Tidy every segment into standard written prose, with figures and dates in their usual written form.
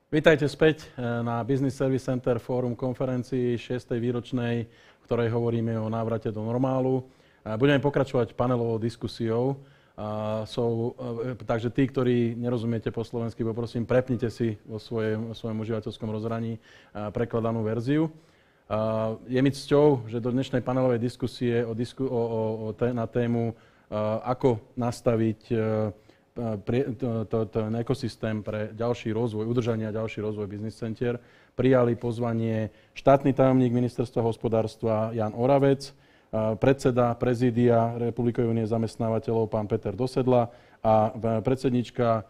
Vítajte späť na Business Service Center Fórum konferencii 6. výročnej, v ktorej hovoríme o návrate do normálu. Budeme pokračovať panelovou diskusiou. Takže tí, ktorí nerozumiete po slovensky, poprosím, prepnite si vo svojom užívateľskom rozhraní prekladanú verziu. Je mi cťou, že do dnešnej panelovej diskusie na tému ako nastaviť ten ekosystém pre ďalší rozvoj, udržanie a ďalší rozvoj Business Center prijali pozvanie štátny tajomník Ministerstva hospodárstva Jan Oravec, predseda prezídia Republikovej únie zamestnávateľov pán Peter Dosedla a predsednička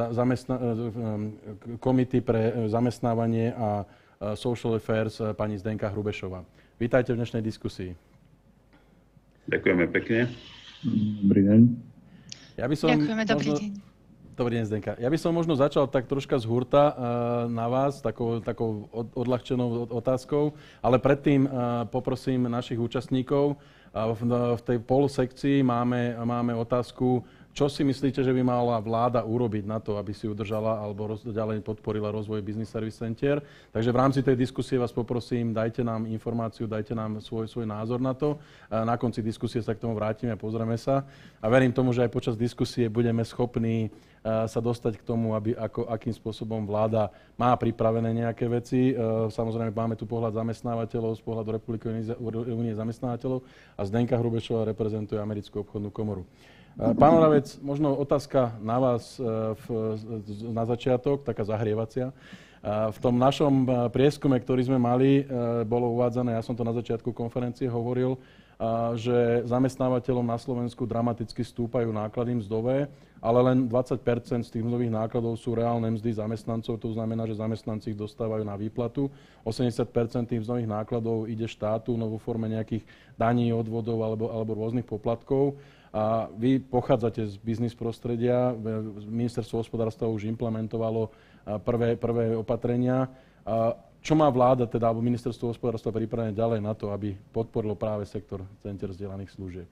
komity pre zamestnávanie a social affairs pani Zdenka Hrubešová. Vítajte v dnešnej diskusii. Ďakujeme pekne. Dobrý deň. Ďakujeme, dobrý deň. Dobrý deň, Zdenka. Ja by som možno začal tak troška z hurta na vás, takou odľahčenou otázkou, ale predtým poprosím našich účastníkov. V tej polosekcii máme otázku, čo si myslíte, že by mala vláda urobiť na to, aby si udržala alebo ďalej podporila rozvoj Business Service Center. Takže v rámci tej diskusie vás poprosím, dajte nám informáciu, dajte nám svoj názor na to. Na konci diskusie sa k tomu vrátime a pozrieme sa. A verím tomu, že aj počas diskusie budeme schopní sa dostať k tomu, akým spôsobom vláda má pripravené nejaké veci. Samozrejme, máme tu pohľad zamestnávateľov z pohľadu Republikovej únie zamestnávateľov a Zdenka Hrubešová reprezentuje Americkú obchodnú komoru. Pán Oravec, možno otázka na vás na začiatok, taká zahrievacia. V tom našom prieskume, ktorý sme mali, bolo uvádzané, ja som to na začiatku konferencie hovoril, že zamestnávateľom na Slovensku dramaticky stúpajú náklady mzdové, ale len 20% z tých mzdových nákladov sú reálne mzdy zamestnancov, to znamená, že zamestnanci ich dostávajú na výplatu. 80% tých mzdových nákladov ide štátu vo forme nejakých daní, odvodov alebo rôznych poplatkov. A vy pochádzate z biznis prostredia, Ministerstvo hospodárstva už implementovalo prvé opatrenia. Čo má vláda, alebo Ministerstvo hospodárstva pripravené ďalej na to, aby podporilo práve sektor center vzdelaných služieb?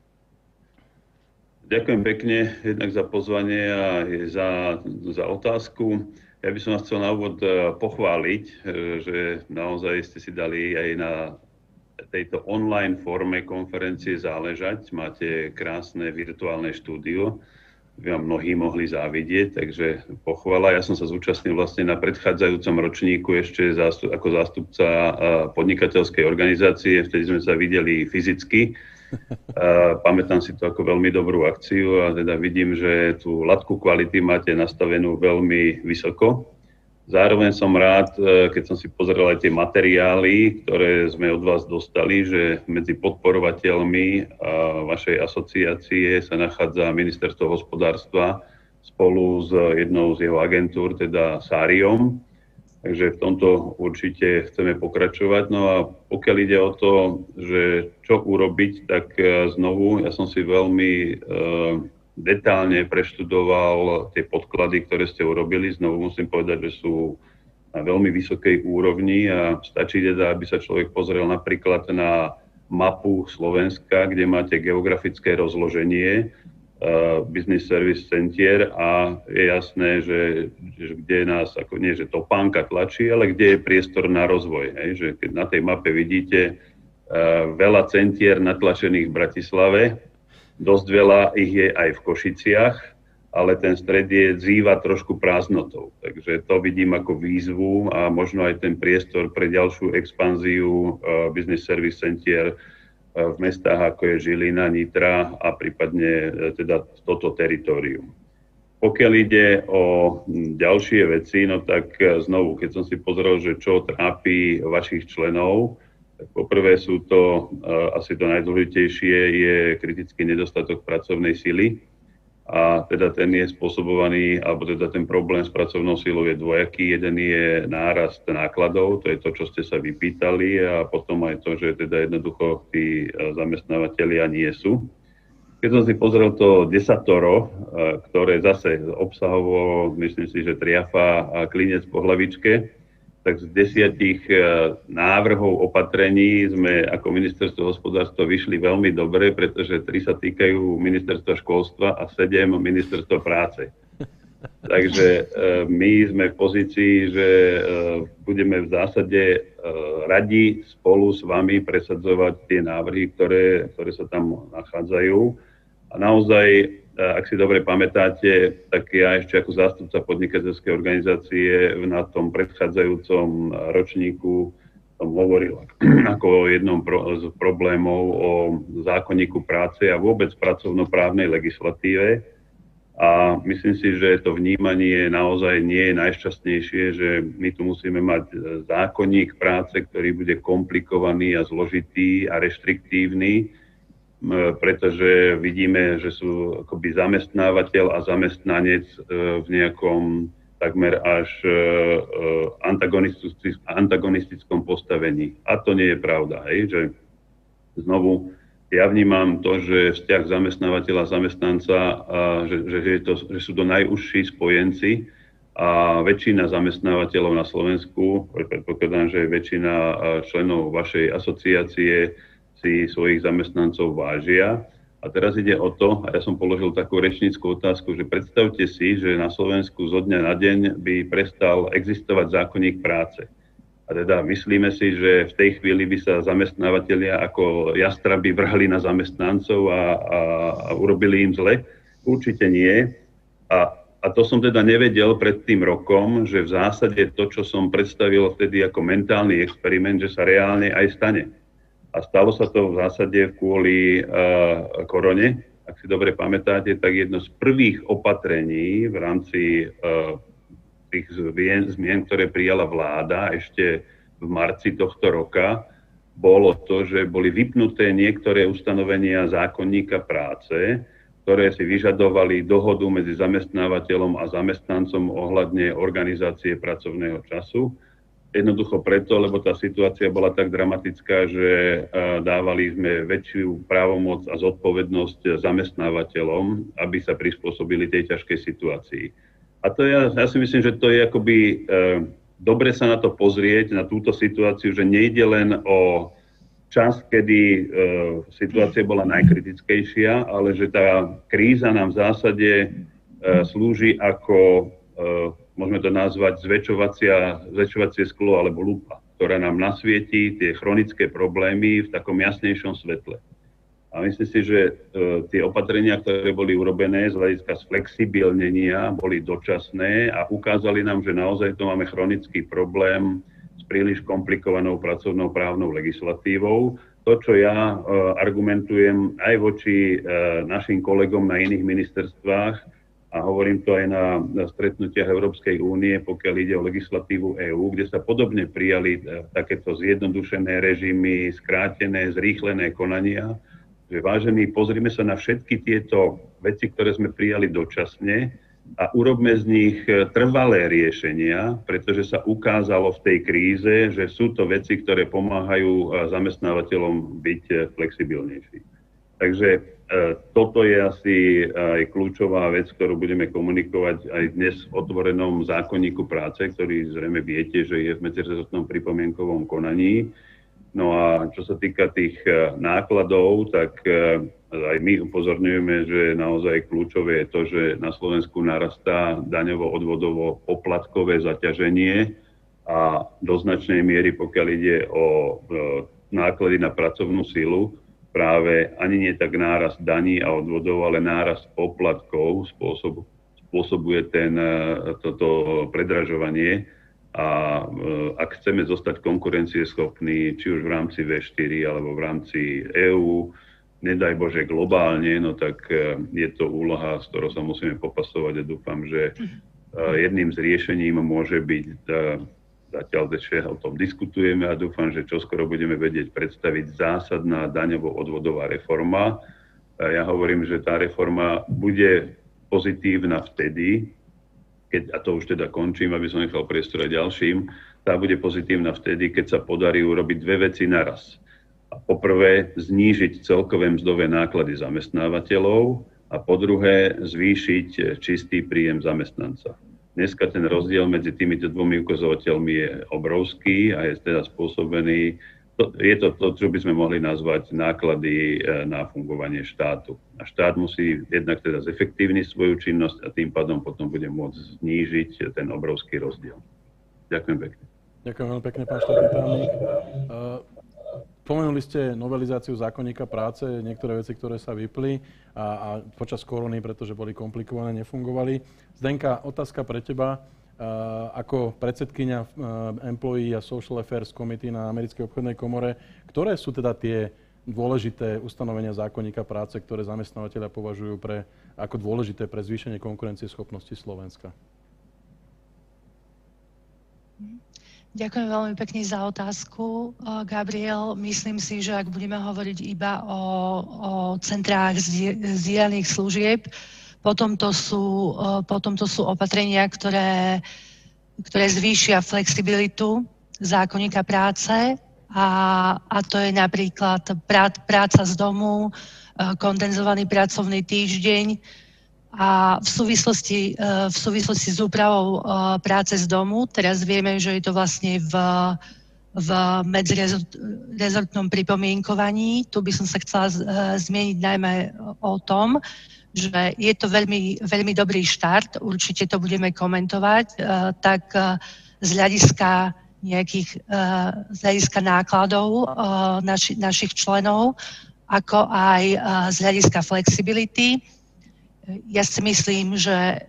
Ďakujem pekne jednak za pozvanie a za otázku. Ja by som vás chcel na úvod pochváliť, že naozaj ste si dali aj na tejto online forme konferencie záležať. Máte krásne virtuálne štúdio. Vám mnohí mohli závidieť, takže pochvala. Ja som sa zúčastnil vlastne na predchádzajúcom ročníku ešte ako zástupca podnikateľskej organizácie. Vtedy sme sa videli fyzicky. Pamätám si to ako veľmi dobrú akciu a teda vidím, že tú latku kvality máte nastavenú veľmi vysoko. Zároveň som rád, keď som si pozrel aj tie materiály, ktoré sme od vás dostali, že medzi podporovateľmi vašej asociácie sa nachádza Ministerstvo hospodárstva spolu s jednou z jeho agentúr, teda Sáriom. Takže v tomto určite chceme pokračovať. No a pokiaľ ide o to, že čo urobiť, tak znovu, ja som si veľmi detálne preštudoval tie podklady, ktoré ste urobili. Znovu musím povedať, že sú na veľmi vysokej úrovni a stačí teda, aby sa človek pozrel napríklad na mapu Slovenska, kde máte geografické rozloženie Business Service Center a je jasné, že kde nás, ako nie, že topánka tlačí, ale kde je priestor na rozvoj. Že keď na tej mape vidíte veľa centier natlačených v Bratislave, dosť veľa ich je aj v Košiciach, ale ten stred je zýva trošku prázdnotou. Takže to vidím ako výzvu a možno aj ten priestor pre ďalšiu expanziu Business Service Center v mestách ako je Žilina, Nitra a prípadne teda toto teritorium. Pokiaľ ide o ďalšie veci, no tak znovu, keď som si pozrel, že čo trápi vašich členov, poprvé sú to, asi to najdôležitejšie, je kritický nedostatok pracovnej sily a teda ten je spôsobovaný, alebo teda ten problém s pracovnou silou je dvojaký. Jeden je nárast nákladov, to je to, čo ste sa vypýtali a potom aj to, že teda jednoducho tí zamestnávateľia nie sú. Keď som si pozrel to desatoro, ktoré zase obsahovo, myslím si, že triafa a klinec po hlavičke, tak z 10 návrhov opatrení sme ako ministerstvo hospodárstva vyšli veľmi dobre, pretože 3 sa týkajú ministerstva školstva a 7 ministerstva práce. Takže my sme v pozícii, že budeme v zásade radi spolu s vami presadzovať tie návrhy, ktoré sa tam nachádzajú. A naozaj, ak si dobre pamätáte, tak ja ešte ako zástupca podnikateľskej organizácie na tom predchádzajúcom ročníku som hovoril ako o jednom z problémov o zákonníku práce a vôbec pracovnoprávnej legislatíve. A myslím si, že to vnímanie naozaj nie je najšťastnejšie, že my tu musíme mať zákonník práce, ktorý bude komplikovaný a zložitý a reštriktívny, pretože vidíme, že sú akoby zamestnávateľ a zamestnanec v nejakom takmer až antagonistickom postavení. A to nie je pravda, že znovu ja vnímam to, že vzťah zamestnávateľa a zamestnanca, že sú to najúžší spojenci a väčšina zamestnávateľov na Slovensku, predpokladám, že väčšina členov vašej asociácie si svojich zamestnancov vážia. A teraz ide o to, a ja som položil takú rečnícku otázku, že predstavte si, že na Slovensku zo dňa na deň by prestal existovať zákonník práce. A teda myslíme si, že v tej chvíli by sa zamestnávateľia ako jastraby vrhli na zamestnancov a urobili im zle? Určite nie. A to som teda nevedel pred tým rokom, že v zásade to, čo som predstavil vtedy ako mentálny experiment, že sa reálne aj stane. A stalo sa to v zásade kvôli korone. Ak si dobre pamätáte, tak jedno z prvých opatrení v rámci tých zmien, ktoré prijala vláda ešte v marci tohto roka, bolo to, že boli vypnuté niektoré ustanovenia zákonníka práce, ktoré si vyžadovali dohodu medzi zamestnávateľom a zamestnancom ohľadne organizácie pracovného času. Jednoducho preto, lebo tá situácia bola tak dramatická, že dávali sme väčšiu právomoc a zodpovednosť zamestnávateľom, aby sa prispôsobili tej ťažkej situácii. A to ja si myslím, že to je akoby dobre sa na to pozrieť, na túto situáciu, že nejde len o čas, kedy situácia bola najkritickejšia, ale že tá kríza nám v zásade slúži ako, môžeme to nazvať, zväčšovacie sklo alebo lupa, ktorá nám nasvietí tie chronické problémy v takom jasnejšom svetle. A myslím si, že tie opatrenia, ktoré boli urobené z hľadiska sflexibilnenia, boli dočasné a ukázali nám, že naozaj to máme chronický problém s príliš komplikovanou pracovnou právnou legislatívou. To, čo ja argumentujem aj voči našim kolegom na iných ministerstvách, a hovorím to aj na stretnutiach Európskej únie, pokiaľ ide o legislatívu EÚ, kde sa podobne prijali takéto zjednodušené režimy, skrátené, zrýchlené konania, že vážení, pozrime sa na všetky tieto veci, ktoré sme prijali dočasne a urobme z nich trvalé riešenia, pretože sa ukázalo v tej kríze, že sú to veci, ktoré pomáhajú zamestnávateľom byť flexibilnejší. Takže toto je asi aj kľúčová vec, ktorú budeme komunikovať aj dnes v otvorenom zákonníku práce, ktorý zrejme viete, že je v medzirezortnom pripomienkovom konaní. No a čo sa týka tých nákladov, tak aj my upozorňujeme, že naozaj kľúčové je to, že na Slovensku narastá daňovo-odvodovo poplatkové zaťaženie a do značnej miery, pokiaľ ide o náklady na pracovnú silu, práve ani nie tak nárast daní a odvodov, ale nárast poplatkov spôsobuje toto predražovanie. A ak chceme zostať konkurencieschopní, či už v rámci V4 alebo v rámci EÚ, nedaj Bože globálne, no tak je to úloha, s ktorou sa musíme popasovať a dúfam, že jedným z riešením môže byť, zatiaľ ešte o tom diskutujeme a dúfam, že čoskoro budeme vedieť predstaviť zásadná daňovo-odvodová reforma. Ja hovorím, že tá reforma bude pozitívna vtedy, a to už teda končím, aby som nechal priestor aj ďalším, tá bude pozitívna vtedy, keď sa podarí urobiť dve veci naraz. A poprvé znížiť celkové mzdové náklady zamestnávateľov a po druhé zvýšiť čistý príjem zamestnanca. Dneska ten rozdiel medzi týmito dvomi ukazovateľmi je obrovský a je teda spôsobený je to to, čo by sme mohli nazvať náklady na fungovanie štátu. A štát musí jednak teda zefektívniť svoju činnosť a tým pádom potom bude môcť znížiť ten obrovský rozdiel. Ďakujem pekne. Ďakujem veľmi pekne, pán štátny tajomník. Spomenuli ste novelizáciu zákonníka práce, niektoré veci, ktoré sa vypli a počas korony, pretože boli komplikované, nefungovali. Zdenka, otázka pre teba. Ako predsedkyňa Employee a Social Affairs Committee na Americkej obchodnej komore, ktoré sú teda tie dôležité ustanovenia zákonníka práce, ktoré zamestnávateľia považujú ako dôležité pre zvýšenie konkurencieschopnosti Slovenska? Ďakujem veľmi pekne za otázku, Gabriel. Myslím si, že ak budeme hovoriť iba o centrách zdieľaných služieb, potom to sú opatrenia, ktoré zvýšia flexibilitu zákonníka práce a to je napríklad práca z domu, kondenzovaný pracovný týždeň a v súvislosti s úpravou práce z domu. Teraz vieme, že je to vlastne v medzirezortnom pripomienkovaní. Tu by som sa chcela zmieniť najmä o tom, že je to veľmi, veľmi dobrý štart, určite to budeme komentovať, tak z hľadiska nákladov našich členov, ako aj z hľadiska flexibility. Ja si myslím, že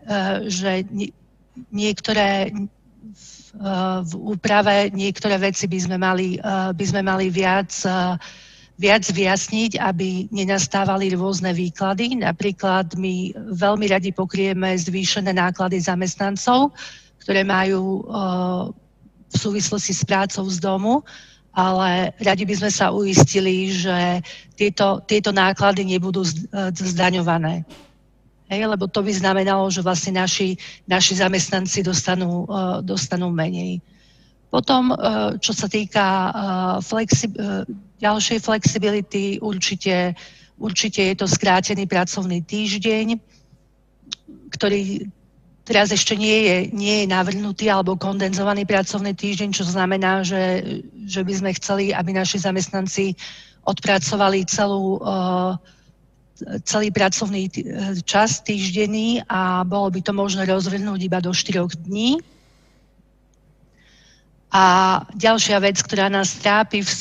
v úprave niektoré veci by sme mali viac vyjasniť, aby nenastávali rôzne výklady. Napríklad my veľmi radi pokrieme zvýšené náklady zamestnancov, ktoré majú v súvislosti s prácou z domu, ale radi by sme sa uistili, že tieto náklady nebudú zdaňované. Lebo to by znamenalo, že vlastne naši zamestnanci dostanú menej. Potom, čo sa týka ďalšej flexibility, určite je to skrátený pracovný týždeň, ktorý teraz ešte nie je navrhnutý, alebo kondenzovaný pracovný týždeň, čo znamená, že by sme chceli, aby naši zamestnanci odpracovali celý pracovný čas týždenný a bolo by to možné rozvrhnúť iba do 4 dní. A ďalšia vec, ktorá nás trápi v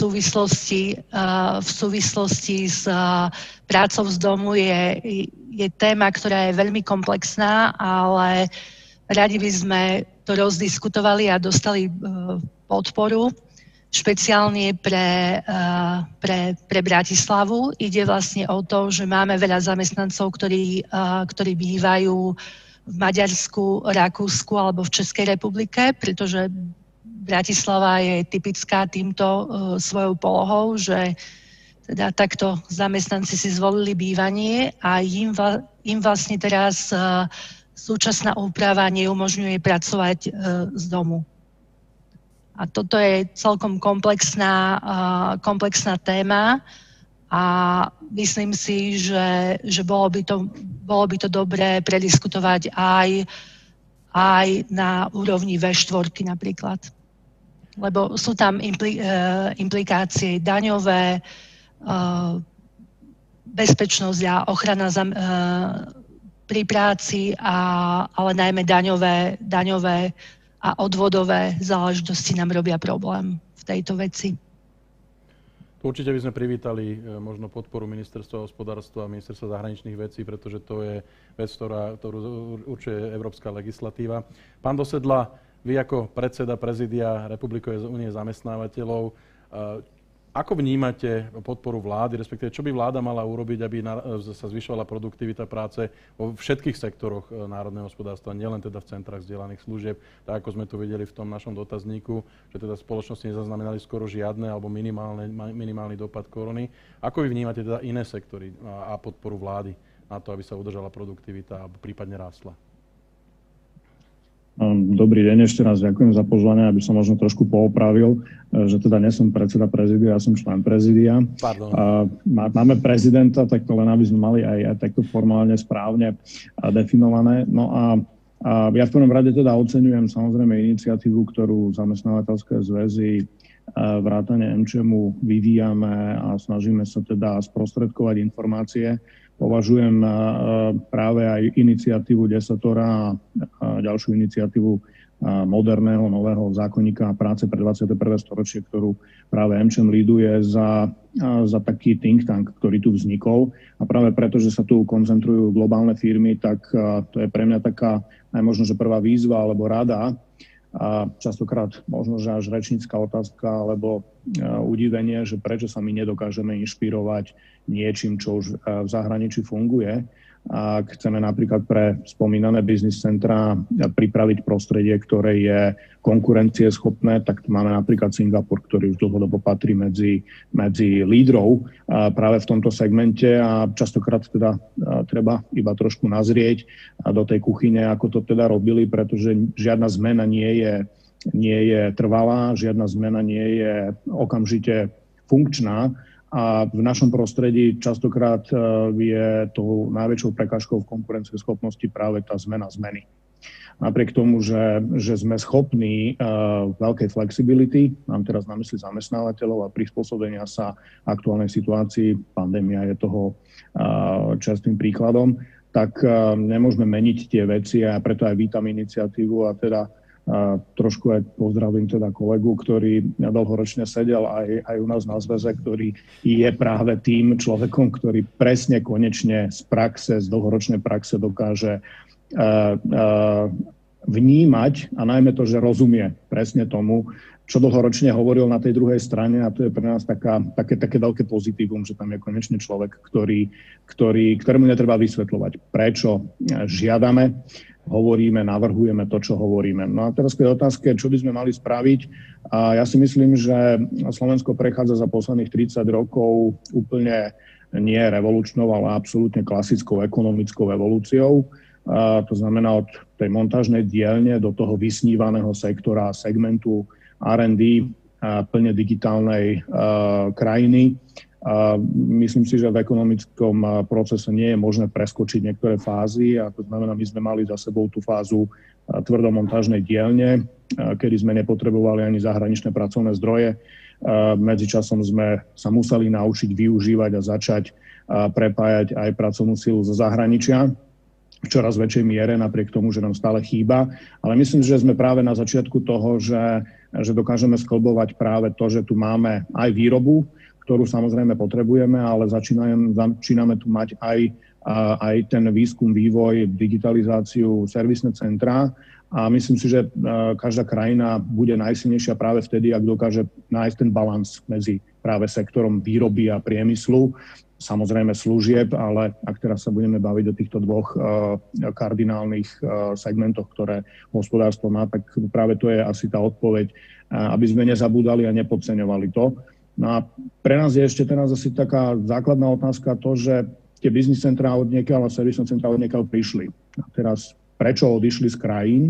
súvislosti s prácou z domu, je téma, ktorá je veľmi komplexná, ale radi by sme to rozdiskutovali a dostali podporu, špeciálne pre Bratislavu. Ide vlastne o to, že máme veľa zamestnancov, ktorí bývajú v Maďarsku, Rakúsku alebo v Českej republike, pretože Bratislava je typická týmto svojou polohou, že teda takto zamestnanci si zvolili bývanie a im vlastne teraz súčasná úprava neumožňuje pracovať z domu. A toto je celkom komplexná téma a myslím si, že bolo by to dobré prediskutovať aj na úrovni V4 napríklad. Lebo sú tam implikácie daňové, bezpečnosť a ochrana pri práci, ale najmä daňové a odvodové záležitosti nám robia problém v tejto veci. Určite by sme privítali možno podporu Ministerstva hospodárstva a Ministerstva zahraničných vecí, pretože to je vec, ktorú určuje európska legislatíva. Pán Dosedla, vy ako predseda prezidia Republikovej únie zamestnávateľov, ako vnímate podporu vlády, respektíve čo by vláda mala urobiť, aby sa zvyšovala produktivita práce vo všetkých sektoroch národného hospodárstva, nielen teda v centrách zdieľaných služieb, tak ako sme tu videli v tom našom dotazníku, že teda spoločnosti nezaznamenali skoro žiadne alebo minimálny dopad korony. Ako vy vnímate teda iné sektory a podporu vlády na to, aby sa udržala produktivita a prípadne rástla? Dobrý deň, ešte raz ďakujem za pozvanie, aby som možno trošku poopravil, že teda nie som predseda prezidia, ja som člen prezidia. Máme prezidenta, tak to len aby sme mali aj takto formálne správne definované. No a Ja v prvom rade teda oceňujem samozrejme iniciatívu, ktorú zamestnávateľské zväzy vrátane AmChamu vyvíjame a snažíme sa teda sprostredkovať informácie. Považujem práve aj iniciatívu Desatora a ďalšiu iniciatívu moderného, nového zákonníka práce pre 21. storočie, ktorú práve AmCham líduje za taký think tank, ktorý tu vznikol. A práve preto, že sa tu koncentrujú globálne firmy, tak to je pre mňa taká najmožno, že prvá výzva alebo rada, a častokrát možno, že až rečnícka otázka alebo udivenie, že prečo sa my nedokážeme inšpirovať niečím, čo už v zahraničí funguje. Ak chceme napríklad pre spomínané business centra pripraviť prostredie, ktoré je konkurencieschopné, tak máme napríklad Singapur, ktorý už dlhodobo patrí medzi lídrov práve v tomto segmente a častokrát teda treba iba trošku nazrieť do tej kuchyne, ako to teda robili, pretože žiadna zmena nie je trvalá, žiadna zmena nie je okamžite funkčná. A v našom prostredí častokrát je tou najväčšou prekážkou v konkurencieschopnosti práve tá zmena zmeny. Napriek tomu, že sme schopní veľkej flexibility, mám teraz na mysli zamestnávateľov a prispôsobenia sa aktuálnej situácii, pandémia je toho čerstvým príkladom, tak nemôžeme meniť tie veci a preto aj vítam iniciatívu a teda trošku aj pozdravím teda kolegu, ktorý dlhoročne sedel aj u nás na zväze, ktorý je práve tým človekom, ktorý presne konečne z dlhoročnej praxe dokáže vnímať a najmä to, že rozumie presne tomu, čo dlhoročne hovoril na tej druhej strane a to je pre nás také veľké pozitívum, že tam je konečne človek, ktorému netreba vysvetľovať, prečo žiadame, hovoríme, navrhujeme to, čo hovoríme. No a teraz k otázke, čo by sme mali spraviť. A ja si myslím, že Slovensko prechádza za posledných 30 rokov úplne nie revolučnou, ale absolútne klasickou ekonomickou evolúciou. To znamená od tej montážnej dielne do toho vysnívaného sektora, segmentu R&D, plne digitálnej krajiny. Myslím si, že v ekonomickom procese nie je možné preskočiť niektoré fázy a to znamená, my sme mali za sebou tú fázu tvrdomontážnej dielne, kedy sme nepotrebovali ani zahraničné pracovné zdroje. Medzičasom sme sa museli naučiť využívať a začať prepájať aj pracovnú silu zo zahraničia v čoraz väčšej miere, napriek tomu, že nám stále chýba. Ale myslím, že sme práve na začiatku toho, že dokážeme sklbovať práve to, že tu máme aj výrobu, ktorú samozrejme potrebujeme, ale začíname tu mať aj ten výskum, vývoj, digitalizáciu, servisné centrá. A myslím si, že každá krajina bude najsilnejšia práve vtedy, ak dokáže nájsť ten balans medzi práve sektorom výroby a priemyslu, samozrejme služieb, ale ak teraz sa budeme baviť o týchto dvoch kardinálnych segmentoch, ktoré hospodárstvo má, tak práve to je asi tá odpoveď, aby sme nezabúdali a nepodceňovali to. No a pre nás je ešte teraz asi taká základná otázka to, že tie biznis centrá odniekiaľ a servisné centrá odniekiaľ prišli. A teraz prečo odišli z krajín?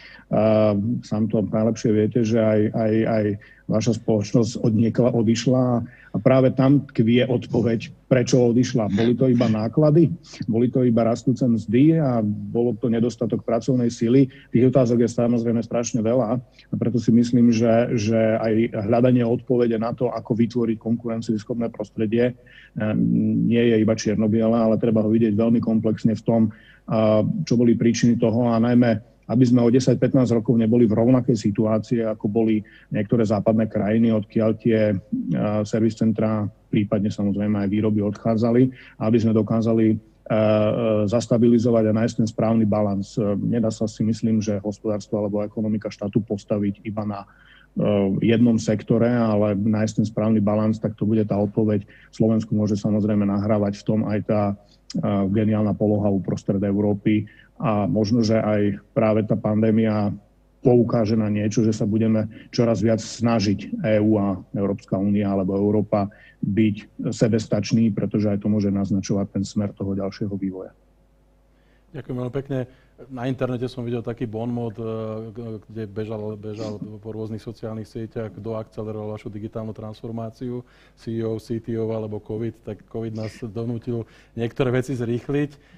Sám to najlepšie viete, že aj vaša spoločnosť odniekiaľ odišla a práve tam tkvie odpoveď, prečo odišla. Boli to iba náklady, boli to iba rastúce mzdy a bolo to nedostatok pracovnej sily. Tých otázok je samozrejme strašne veľa a preto si myslím, že aj hľadanie odpovede na to, ako vytvoriť konkurencieschopné prostredie, nie je iba čierno-biele, ale treba ho vidieť veľmi komplexne v tom, čo boli príčiny toho a najmä aby sme o 10-15 rokov neboli v rovnakej situácii, ako boli niektoré západné krajiny, odkiaľ tie servis centrá, prípadne samozrejme aj výroby odchádzali, aby sme dokázali zastabilizovať a nájsť ten správny balans. Nedá sa si myslím, že hospodárstvo alebo ekonomika štátu postaviť iba na jednom sektore, ale nájsť ten správny balans, tak to bude tá odpoveď. Slovensku môže samozrejme nahrávať v tom aj tá geniálna poloha uprostred Európy a možno, že aj práve tá pandémia poukáže na niečo, že sa budeme čoraz viac snažiť EÚ a Európska únia alebo Európa byť sebestační, pretože aj to môže naznačovať ten smer toho ďalšieho vývoja. Ďakujem veľmi pekne. Na internete som videl taký bonmot, kde bežal po rôznych sociálnych sieťach, kto akceleroval vašu digitálnu transformáciu, CEO, CTO alebo COVID, tak COVID nás donútil niektoré veci zrýchliť.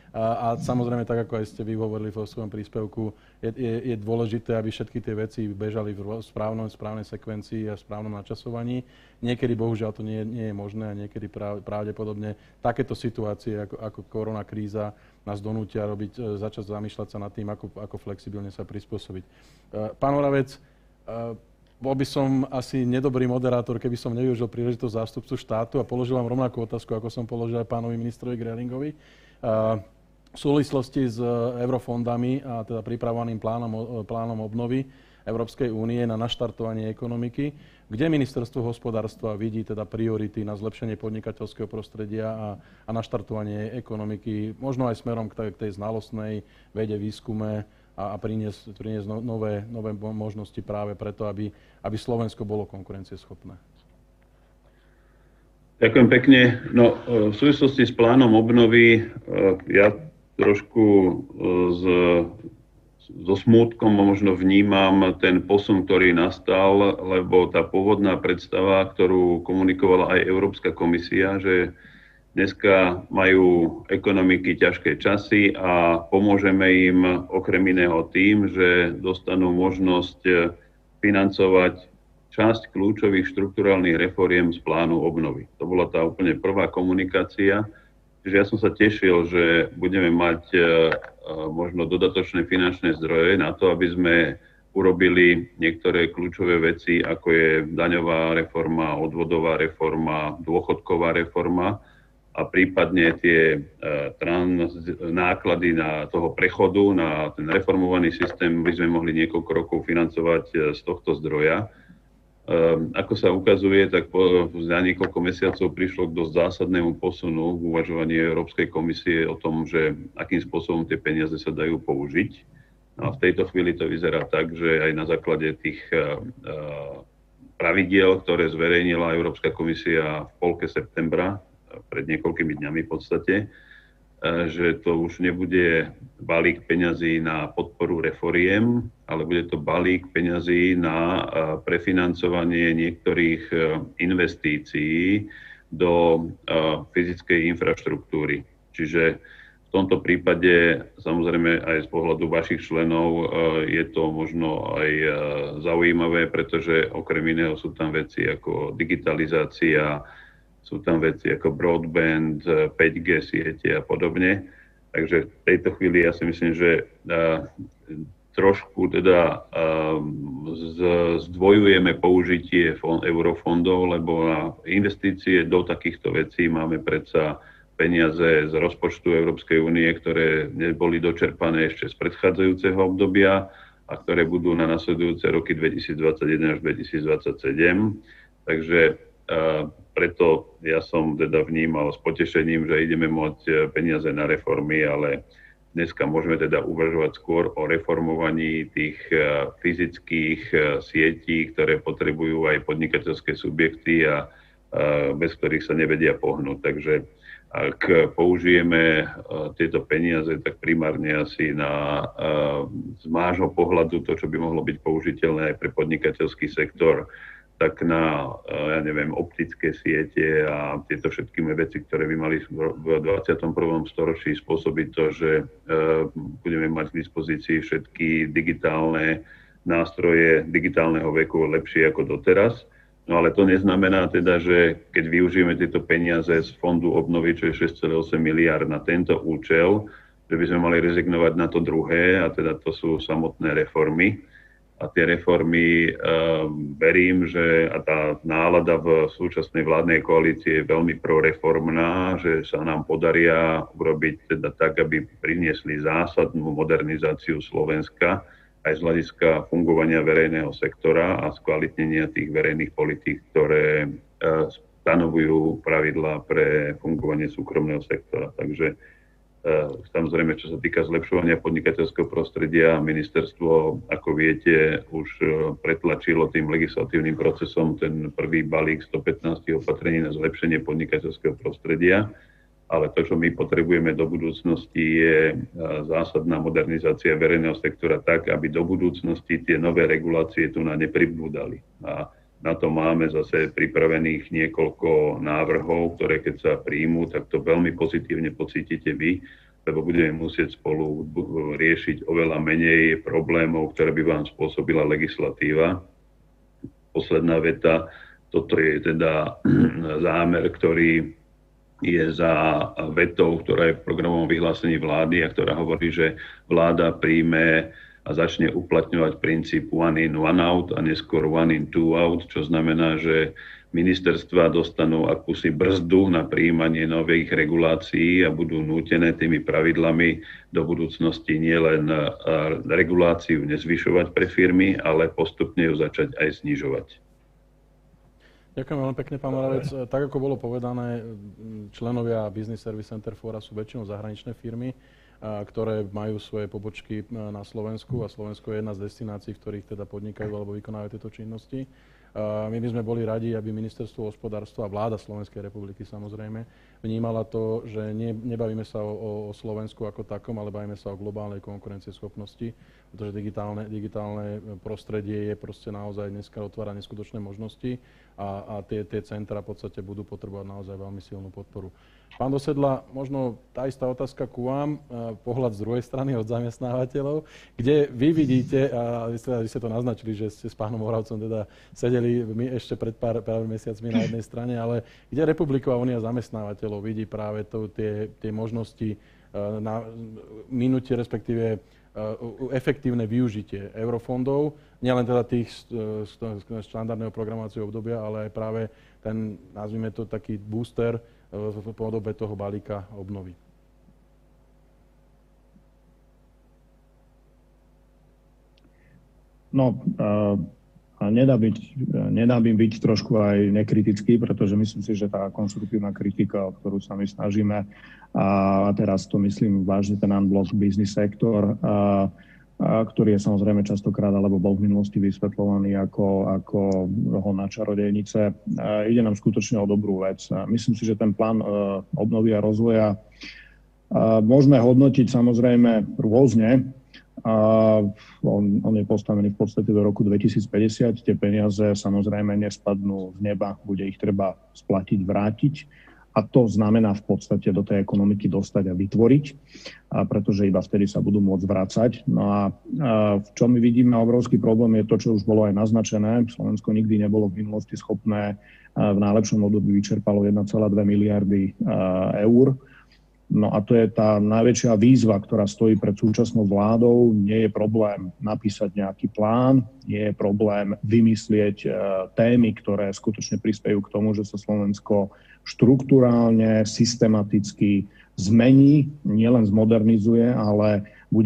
A samozrejme, tak ako aj ste vy hovorili vo svojom príspevku, je dôležité, aby všetky tie veci bežali v správnej sekvencii a správnom načasovaní. Niekedy, bohužiaľ, to nie je možné a niekedy pravdepodobne takéto situácie ako koronakríza nás donútia začať zamýšľať sa nad tým, ako flexibilne sa prispôsobiť. Pán Oravec, bol by som asi nedobrý moderátor, keby som nevyužil príležitosť zástupcu štátu a položil vám rovnakú otázku, ako som položil aj pánovi ministrovi Grelingovi. V súvislosti s eurofondami a teda pripravovaným plánom obnovy Európskej únie na naštartovanie ekonomiky, kde ministerstvo hospodárstva vidí teda priority na zlepšenie podnikateľského prostredia a naštartovanie ekonomiky, možno aj smerom k tej znalostnej vede, výskume a priniesť nové možnosti práve preto, aby Slovensko bolo konkurencieschopné. Ďakujem pekne. No, v súvislosti s plánom obnovy ja trošku so smútkom možno vnímam ten posun, ktorý nastal, lebo tá pôvodná predstava, ktorú komunikovala aj Európska komisia, že dneska majú ekonomiky ťažké časy a pomôžeme im okrem iného tým, že dostanú možnosť financovať časť kľúčových štrukturálnych reforiem z plánu obnovy. To bola tá úplne prvá komunikácia. Čiže ja som sa tešil, že budeme mať možno dodatočné finančné zdroje na to, aby sme urobili niektoré kľúčové veci, ako je daňová reforma, odvodová reforma, dôchodková reforma a prípadne tie náklady na toho prechodu, na ten reformovaný systém by sme mohli niekoľko rokov financovať z tohto zdroja. Ako sa ukazuje, tak za niekoľko mesiacov prišlo k dosť zásadnému posunu v uvažovaní Európskej komisie o tom, že akým spôsobom tie peniaze sa dajú použiť. No a v tejto chvíli to vyzerá tak, že aj na základe tých pravidiel, ktoré zverejnila Európska komisia v polke septembra, pred niekoľkými dňami v podstate, že to už nebude balík peňazí na podporu reforiem, ale bude to balík peňazí na prefinancovanie niektorých investícií do fyzickej infraštruktúry. Čiže v tomto prípade, samozrejme aj z pohľadu vašich členov, je to možno aj zaujímavé, pretože okrem iného sú tam veci ako digitalizácia, sú tam veci ako broadband, 5G siete a podobne. Takže v tejto chvíli ja si myslím, že trošku teda zdvojujeme použitie eurofondov, lebo na investície do takýchto vecí máme predsa peniaze z rozpočtu Európskej únie, ktoré neboli dočerpané ešte z predchádzajúceho obdobia a ktoré budú na nasledujúce roky 2021 až 2027. Takže preto ja som teda vnímal s potešením, že ideme mať peniaze na reformy, ale dneska môžeme teda uvažovať skôr o reformovaní tých fyzických sietí, ktoré potrebujú aj podnikateľské subjekty a bez ktorých sa nevedia pohnúť. Takže ak použijeme tieto peniaze, tak primárne asi z vášho pohľadu to, čo by mohlo byť použiteľné aj pre podnikateľský sektor, tak na, ja neviem, optické siete a tieto všetky veci, ktoré by mali v 21. storočí spôsobiť to, že budeme mať k dispozícii všetky digitálne nástroje digitálneho veku lepšie ako doteraz. No ale to neznamená teda, že keď využijeme tieto peniaze z fondu obnovy, čo je 6,8 miliard na tento účel, že by sme mali rezignovať na to druhé, a teda to sú samotné reformy. A tie reformy, verím, že a tá nálada v súčasnej vládnej koalícii je veľmi proreformná, že sa nám podaria urobiť teda tak, aby priniesli zásadnú modernizáciu Slovenska aj z hľadiska fungovania verejného sektora a skvalitnenia tých verejných politík, ktoré stanovujú pravidlá pre fungovanie súkromného sektora. Takže samozrejme, čo sa týka zlepšovania podnikateľského prostredia, ministerstvo, ako viete, už pretlačilo tým legislatívnym procesom ten prvý balík 115 opatrení na zlepšenie podnikateľského prostredia. Ale to, čo my potrebujeme do budúcnosti, je zásadná modernizácia verejného sektora tak, aby do budúcnosti tie nové regulácie tu nepribúdali. A na to máme zase pripravených niekoľko návrhov, ktoré keď sa príjmú, tak to veľmi pozitívne pocítite vy, lebo budeme musieť spolu riešiť oveľa menej problémov, ktoré by vám spôsobila legislatíva. Posledná veta, toto je teda zámer, ktorý je za vetou, ktorá je v programovom vyhlásení vlády a ktorá hovorí, že vláda príjme a začne uplatňovať princíp one in, one out a neskôr one in, two out, čo znamená, že ministerstva dostanú akúsi brzdu na prijímanie nových regulácií a budú nútené tými pravidlami do budúcnosti nielen reguláciu nezvyšovať pre firmy, ale postupne ju začať aj znižovať. Ďakujem veľmi pekne, pán Oravec. Tak ako bolo povedané, členovia Business Service Center Fóra sú väčšinou zahraničné firmy, ktoré majú svoje pobočky na Slovensku a Slovensko je jedna z destinácií, v ktorých teda podnikajú alebo vykonávajú tieto činnosti. My by sme boli radi, aby Ministerstvo hospodárstva a vláda Slovenskej republiky samozrejme vnímala to, že nebavíme sa o Slovensku ako takom, ale bavíme sa o globálnej konkurencieschopnosti, pretože digitálne prostredie je proste naozaj dneska otvára neskutočné možnosti a tie centra v podstate budú potrebovať naozaj veľmi silnú podporu. Pán Dosedla, možno tá istá otázka ku vám, pohľad z druhej strany od zamestnávateľov, kde vy vidíte, a vy ste to naznačili, že ste s pánom Oravcom teda sedeli my ešte pred pár mesiacmi na jednej strane, ale kde Republiková únia zamestnávateľov vidí práve tie možnosti na minutie, respektíve efektívne využitie eurofondov, nielen teda tých štandardného programovacieho obdobia, ale aj práve ten, nazvime to taký booster v podobe toho balíka obnovy. No, nedá byť trošku aj nekritický, pretože myslím si, že tá konštruktívna kritika, o ktorú sa my snažíme, a teraz to myslím vážne ten unblock business sektor, ktorý je samozrejme častokrát, alebo bol v minulosti vysvetľovaný ako ho na čarodejnice. Ide nám skutočne o dobrú vec. Myslím si, že ten plán obnovy a rozvoja môžeme hodnotiť samozrejme rôzne. On je postavený v podstate do roku 2050. Tie peniaze samozrejme nespadnú z neba, bude ich treba splatiť, vrátiť. A to znamená v podstate do tej ekonomiky dostať a vytvoriť, pretože iba vtedy sa budú môcť vracať. No a v čom my vidíme obrovský problém je to, čo už bolo aj naznačené. Slovensko nikdy nebolo v minulosti schopné, v najlepšom období vyčerpalo 1,2 miliardy eur. No a to je tá najväčšia výzva, ktorá stojí pred súčasnou vládou. Nie je problém napísať nejaký plán, nie je problém vymyslieť témy, ktoré skutočne prispejú k tomu, že sa Slovensko štruktúrálne, systematicky zmení, nielen zmodernizuje, ale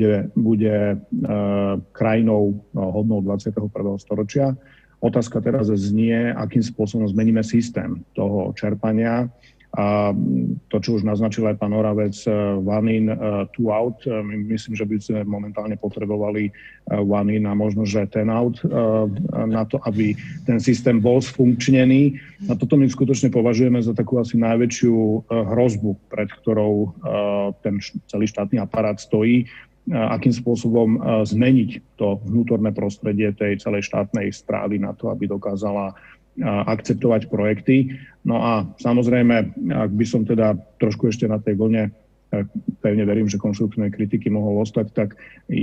bude krajinou hodnou 21. storočia. Otázka teraz znie, akým spôsobom zmeníme systém toho čerpania. A to, čo už naznačil aj pán Oravec, one in, two out, myslím, že by sme momentálne potrebovali one in a možno, že ten out na to, aby ten systém bol sfunkčnený. A toto my skutočne považujeme za takú asi najväčšiu hrozbu, pred ktorou ten celý štátny aparát stojí, akým spôsobom zmeniť to vnútorné prostredie tej celej štátnej správy na to, aby dokázala akceptovať projekty. No a samozrejme, ak by som teda trošku ešte na tej vlne, pevne verím, že konštruktívnej kritiky mohol ostať, tak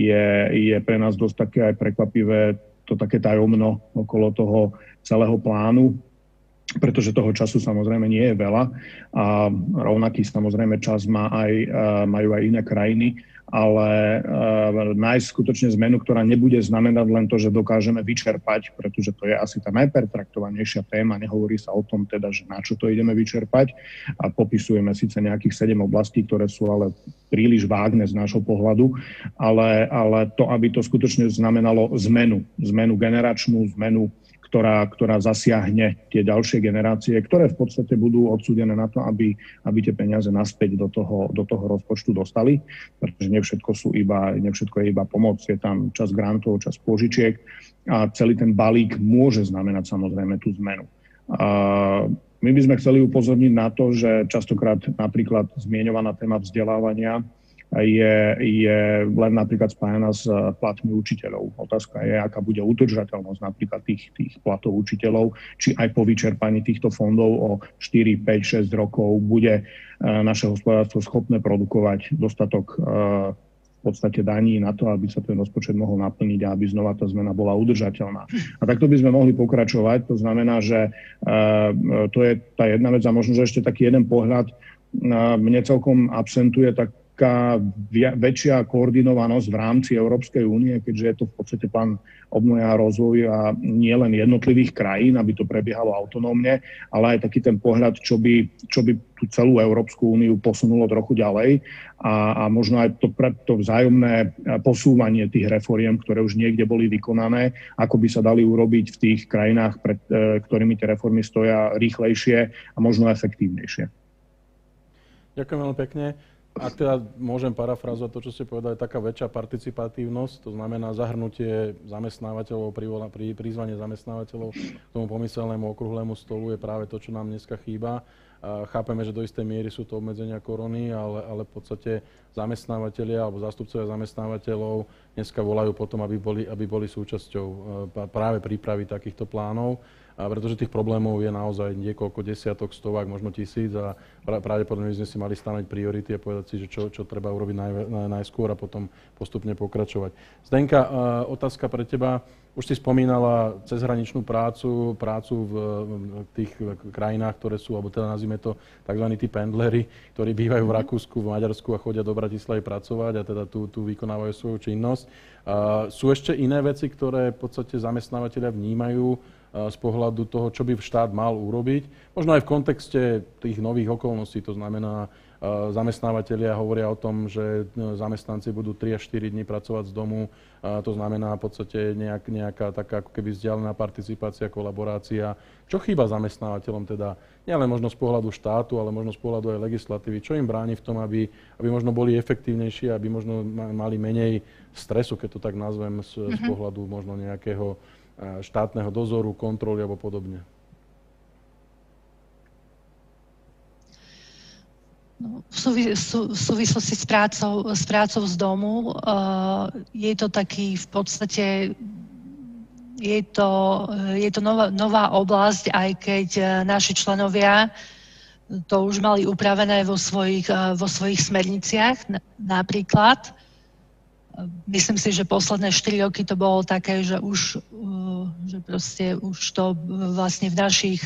je pre nás dosť také aj prekvapivé to také tajomno okolo toho celého plánu, pretože toho času samozrejme nie je veľa a rovnaký samozrejme čas majú aj iné krajiny, ale nájsť skutočne zmenu, ktorá nebude znamenať len to, že dokážeme vyčerpať, pretože to je asi tá najpertraktovanejšia téma. Nehovorí sa o tom teda, že na čo to ideme vyčerpať a popisujeme síce nejakých 7 oblastí, ktoré sú ale príliš vágne z nášho pohľadu, ale to, aby to skutočne znamenalo zmenu generačnú, zmenu, ktorá zasiahne tie ďalšie generácie, ktoré v podstate budú odsúdené na to, aby tie peniaze naspäť do toho rozpočtu dostali, pretože nie všetko je iba pomoc, je tam čas grantov, čas pôžičiek a celý ten balík môže znamenať samozrejme tú zmenu. My by sme chceli upozorniť na to, že častokrát napríklad zmieňovaná téma vzdelávania je len napríklad spájana s platmi učiteľov. Otázka je, aká bude udržateľnosť napríklad tých platov učiteľov, či aj po vyčerpaní týchto fondov o 4, 5, 6 rokov bude naše hospodárstvo schopné produkovať dostatok v podstate daní na to, aby sa ten rozpočet mohol naplniť a aby znova tá zmena bola udržateľná. A takto by sme mohli pokračovať. To znamená, že to je tá jedna vec a možno, že ešte taký jeden pohľad mne celkom absentuje taká väčšia koordinovanosť v rámci Európskej únie, keďže je to v podstate plán obnovy a rozvoj a nie len jednotlivých krajín, aby to prebiehalo autonómne, ale aj taký ten pohľad, čo by tú celú Európsku úniu posunulo trochu ďalej a možno aj to vzájomné posúvanie tých reforiem, ktoré už niekde boli vykonané, ako by sa dali urobiť v tých krajinách, pred ktorými tie reformy stoja rýchlejšie a možno efektívnejšie. Ďakujem veľmi pekne. Ak teda môžem parafrázovať to, čo ste povedali, taká väčšia participatívnosť, to znamená zahrnutie zamestnávateľov, prizvanie zamestnávateľov k tomu pomyselnému okrúhlemu stolu je práve to, čo nám dneska chýba. Chápeme, že do istej miery sú to obmedzenia korony, ale v podstate zamestnávateľia alebo zástupcovia zamestnávateľov dneska volajú potom, aby boli súčasťou práve prípravy takýchto plánov. Pretože tých problémov je naozaj niekoľko desiatok, stovák, možno tisíc a pravdepodobne by sme si mali stanoviť priority a povedať si, že čo treba urobiť najskôr a potom postupne pokračovať. Zdenka, otázka pre teba. Už si spomínala cezhraničnú prácu v tých krajinách, ktoré sú, alebo teda nazvime to tzv. Tí pendleri, ktorí bývajú v Rakúsku, v Maďarsku a chodia do Bratislavy pracovať a teda tu vykonávajú svoju činnosť. Sú ešte iné veci, ktoré v podstate zamestnávateľia vnímajú z pohľadu toho, čo by štát mal urobiť. Možno aj v kontexte tých nových okolností, to znamená, zamestnávateľia hovoria o tom, že zamestnanci budú 3 až 4 dní pracovať z domu. To znamená v podstate nejaká taká ako keby vzdialená participácia, kolaborácia. Čo chýba zamestnávateľom teda? Nielen možno z pohľadu štátu, ale možno z pohľadu aj legislatívy. Čo im bráni v tom, aby možno boli efektívnejší, aby možno mali menej stresu, keď to tak nazvem, z pohľadu možno nejakého štátneho dozoru, kontroly alebo podobne? No, v súvislosti s prácou z domu je to taký v podstate je to nová oblasť, aj keď naši členovia to už mali upravené vo svojich smerniciach. Napríklad myslím si, že posledné 4 roky to bolo také, že už to vlastne u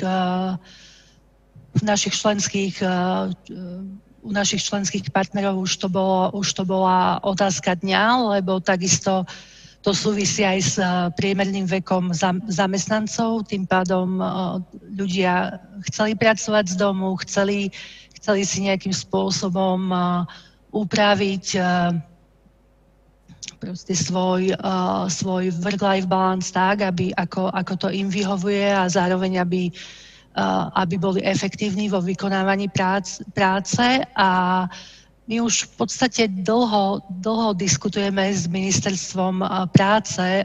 našich členských partnerov už to bola otázka dňa, lebo takisto to súvisí aj s priemerným vekom zamestnancov. Tým pádom ľudia chceli pracovať z domu, chceli si nejakým spôsobom upraviť proste svoj work-life balance tak, ako to im vyhovuje a zároveň, aby boli efektívni vo vykonávaní práce. A my už v podstate dlho diskutujeme s ministerstvom práce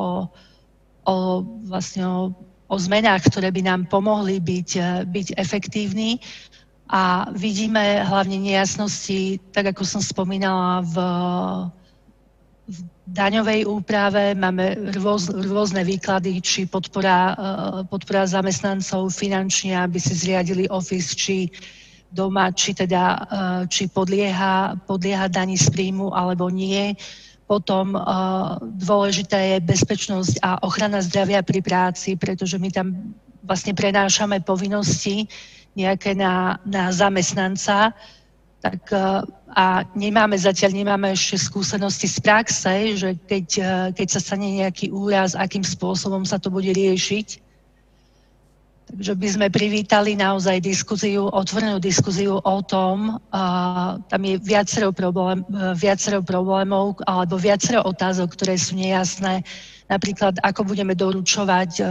o zmenách, ktoré by nám pomohli byť efektívni. A vidíme hlavne nejasnosti, tak ako som spomínala, v daňovej úprave máme rôzne výklady, či podpora zamestnancov finančne, aby si zriadili office, či doma, či podlieha daní z príjmu alebo nie. Potom dôležitá je bezpečnosť a ochrana zdravia pri práci, pretože my tam vlastne prenášame povinnosti nejaké na zamestnanca. Tak a zatiaľ nemáme ešte skúsenosti z praxe, že keď sa stane nejaký úraz, akým spôsobom sa to bude riešiť. Takže by sme privítali naozaj otvorenú diskuziu o tom, tam je viacero problémov alebo viacero otázok, ktoré sú nejasné. Napríklad, ako budeme doručovať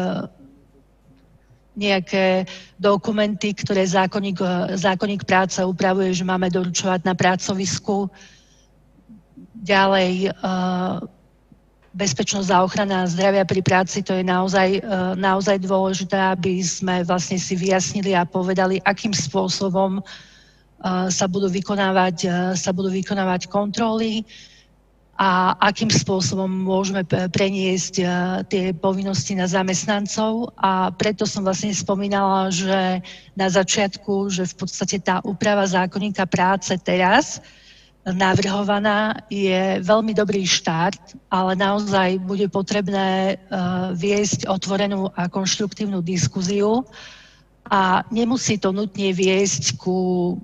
nejaké dokumenty, ktoré zákonník práce upravuje, že máme doručovať na pracovisku. Ďalej, bezpečnosť a ochrana zdravia pri práci, to je naozaj dôležité, aby sme vlastne si vyjasnili a povedali, akým spôsobom sa budú vykonávať kontroly a akým spôsobom môžeme preniesť tie povinnosti na zamestnancov. A preto som vlastne spomínala, že na začiatku, že v podstate tá úprava zákonníka práce teraz navrhovaná je veľmi dobrý štart, ale naozaj bude potrebné viesť otvorenú a konštruktívnu diskuziu a nemusí to nutne viesť ku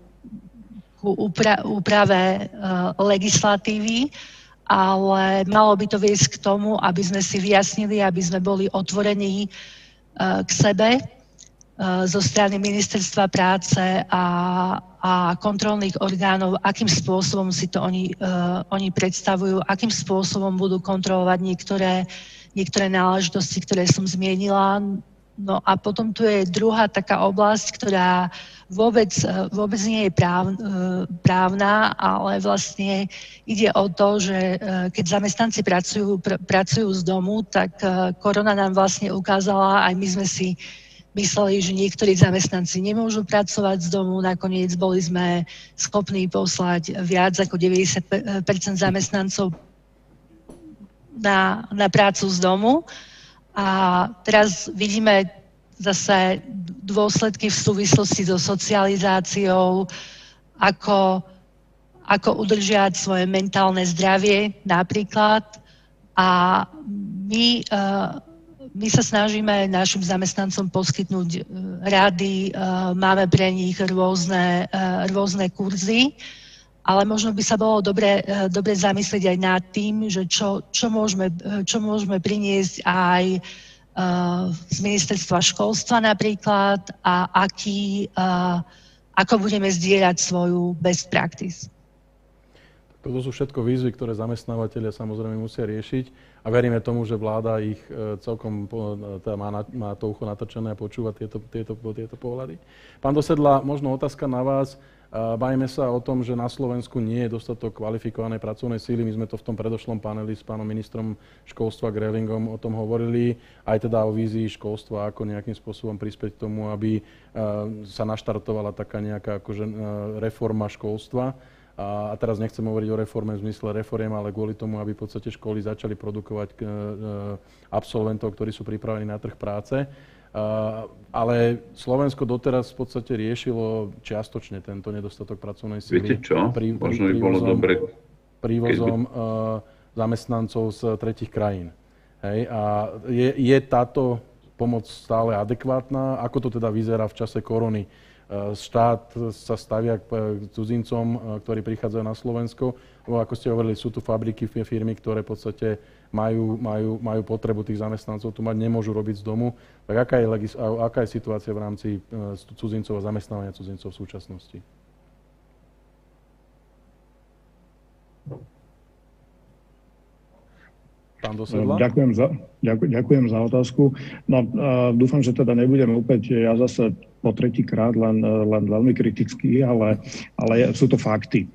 úprave legislatívy, ale malo by to viesť k tomu, aby sme si vyjasnili, aby sme boli otvorení k sebe zo strany Ministerstva práce a kontrolných orgánov, akým spôsobom si to oni predstavujú, akým spôsobom budú kontrolovať niektoré náležitosti, ktoré som zmienila. No a potom tu je druhá taká oblasť, ktorá vôbec nie je právna, ale vlastne ide o to, že keď zamestnanci pracujú z domu, tak korona nám vlastne ukázala, aj my sme si mysleli, že niektorí zamestnanci nemôžu pracovať z domu. Nakoniec boli sme schopní poslať viac ako 90% zamestnancov na prácu z domu. A teraz vidíme zase dôsledky v súvislosti so socializáciou, ako udržiať svoje mentálne zdravie napríklad. A my sa snažíme našim zamestnancom poskytnúť rady, máme pre nich rôzne kurzy, ale možno by sa bolo dobre zamyslieť aj nad tým, že čo môžeme priniesť aj z ministerstva školstva napríklad a ako budeme zdieľať svoju best practice. Toto sú všetko výzvy, ktoré zamestnávateľia samozrejme musia riešiť a veríme tomu, že vláda ich celkom má to ucho natočené a počúva tieto pohľady. Pán Dosedla, možno otázka na vás. Bavíme sa o tom, že na Slovensku nie je dostatok kvalifikovanej pracovnej síly. My sme to v tom predošlom paneli s pánom ministrom školstva Grelingom o tom hovorili. Aj teda o vízii školstva, ako nejakým spôsobom prispieť k tomu, aby sa naštartovala taká nejaká akože reforma školstva. A teraz nechcem hovoriť o reforme v zmysle reforiem, ale kvôli tomu, aby v podstate školy začali produkovať absolventov, ktorí sú pripravení na trh práce. Ale Slovensko doteraz v podstate riešilo čiastočne tento nedostatok pracovnej síly. Viete čo? Možno by bolo dobre prívozom zamestnancov z tretích krajín. Hej? A je táto pomoc stále adekvátna? Ako to teda vyzerá v čase korony? Štát sa stavia k cudzincom, ktorí prichádzajú na Slovensko. Ako ste hovorili, sú tu fabriky, firmy, ktoré v podstate majú potrebu tých zamestnancov tu mať, nemôžu robiť z domu. Tak aká je situácia v rámci cudzincov a zamestnávania cudzincov v súčasnosti? Pán Dosedla? Ďakujem za otázku. No, dúfam, že teda nebudem opäť ja zase po tretíkrát len veľmi kritický, ale sú to fakty.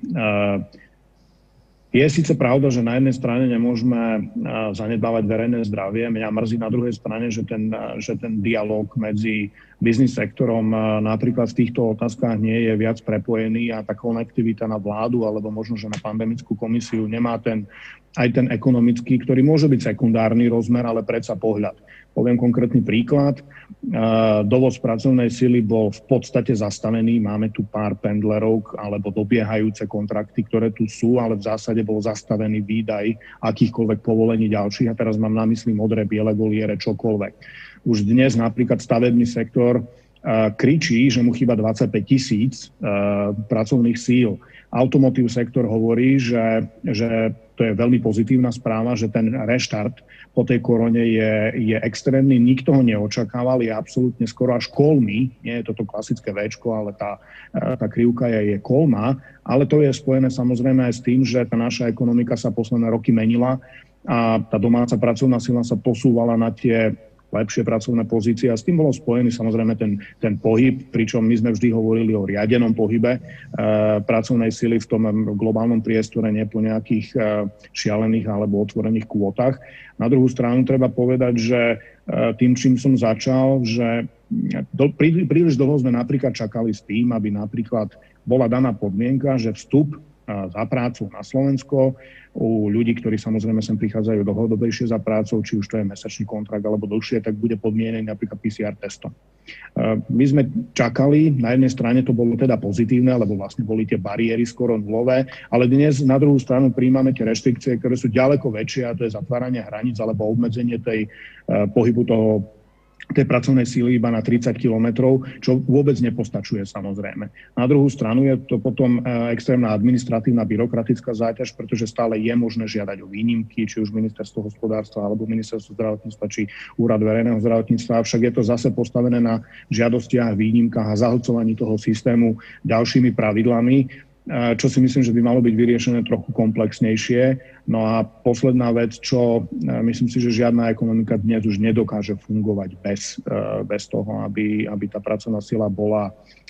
Je síce pravda, že na jednej strane nemôžeme zanedbávať verejné zdravie. Mňa mrzí na druhej strane, že ten dialog medzi biznis sektorom napríklad v týchto otázkach nie je viac prepojený a tá konektivita na vládu alebo možno, že na pandemickú komisiu nemá aj ten ekonomický, ktorý môže byť sekundárny rozmer, ale predsa pohľad. Poviem konkrétny príklad. Dovoz pracovnej sily bol v podstate zastavený. Máme tu pár pendlerov alebo dobiehajúce kontrakty, ktoré tu sú, ale v zásade bol zastavený výdaj akýchkoľvek povolení ďalších. A teraz mám na mysli modré, biele goliere, čokoľvek. Už dnes napríklad stavebný sektor kričí, že mu chýba 25 000 pracovných síl. Automotív sektor hovorí, že to je veľmi pozitívna správa, že ten reštart po tej korone je extrémny, nikto ho neočakával, je absolútne skoro až kolmý, nie je toto klasické Včko, ale tá krivka je kolmá, ale to je spojené samozrejme aj s tým, že tá naša ekonomika sa posledné roky menila a tá domáca pracovná sila sa posúvala na tie lepšie pracovné pozície a s tým bolo spojený samozrejme ten pohyb, pričom my sme vždy hovorili o riadenom pohybe pracovnej sily v tom globálnom priestore, nie po nejakých šialených alebo otvorených kvótach. Na druhú stranu treba povedať, že tým, čím som začal, že príliš dlho sme napríklad čakali s tým, aby napríklad bola daná podmienka, že vstup za prácu na Slovensko u ľudí, ktorí samozrejme sem prichádzajú dlhodobejšie za prácou, či už to je mesačný kontrakt alebo dlhšie, tak bude podmienený napríklad PCR testom. My sme čakali, na jednej strane to bolo teda pozitívne, lebo vlastne boli tie bariéry skoro nulové, ale dnes na druhú stranu príjmame tie reštrikcie, ktoré sú ďaleko väčšie, a to je zatváranie hraníc alebo obmedzenie tej pohybu tej pracovnej síly iba na 30 kilometrov, čo vôbec nepostačuje samozrejme. Na druhú stranu je to potom extrémna administratívna byrokratická záťaž, pretože stále je možné žiadať o výnimky, či už ministerstvo hospodárstva alebo ministerstvo zdravotníctva, či úrad verejného zdravotníctva, avšak je to zase postavené na žiadostiach, výnimkách a zahlcovaní toho systému ďalšími pravidlami, čo si myslím, že by malo byť vyriešené trochu komplexnejšie. No a posledná vec, čo myslím si, že žiadna ekonomika dnes už nedokáže fungovať bez toho, aby tá pracovná sila bola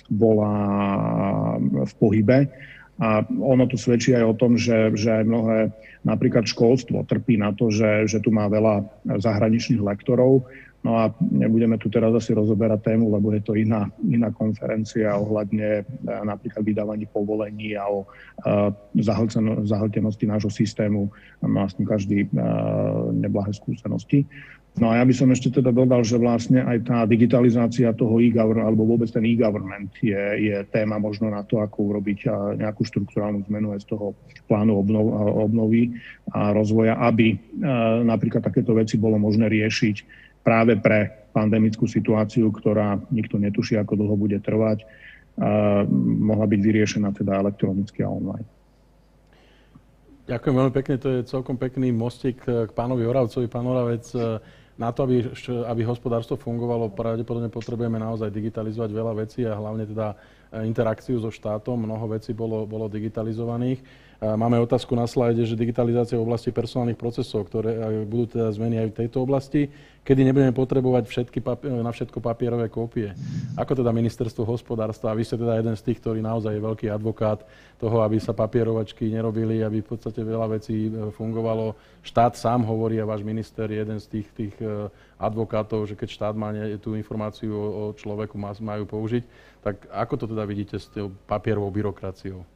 v pohybe. A ono tu svedčí aj o tom, že aj mnohé, napríklad školstvo trpí na to, že tu má veľa zahraničných lektorov. No a nebudeme tu teraz asi rozoberať tému, lebo je to iná konferencia ohľadne napríklad vydávaní povolení a o zahltenosti nášho systému. Vlastne každý neblahé skúsenosti. No a ja by som ešte teda dodal, že vlastne aj tá digitalizácia toho e-government, alebo vôbec ten e-government je téma možno na to, ako urobiť nejakú štrukturálnu zmenu aj z toho plánu obnovy a rozvoja, aby napríklad takéto veci bolo možné riešiť práve pre pandemickú situáciu, ktorá nikto netuší, ako dlho bude trvať, mohla byť vyriešená teda elektronicky a online. Ďakujem veľmi pekne, to je celkom pekný mostík k pánovi Oravcovi. Pán Oravec, na to, aby hospodárstvo fungovalo, pravdepodobne potrebujeme naozaj digitalizovať veľa vecí a hlavne teda interakciu so štátom. Mnoho vecí bolo digitalizovaných. Máme otázku na slajde, že digitalizácia v oblasti personálnych procesov, ktoré budú teda zmeny aj v tejto oblasti, kedy nebudeme potrebovať na všetko papierové kópie. Ako teda ministerstvo hospodárstva, a vy ste teda jeden z tých, ktorý naozaj je veľký advokát toho, aby sa papierovačky nerobili, aby v podstate veľa vecí fungovalo. Štát sám hovorí, a váš minister je jeden z tých advokátov, že keď štát má tú informáciu o človeku, majú použiť. Tak ako to teda vidíte s tou papierovou byrokraciou?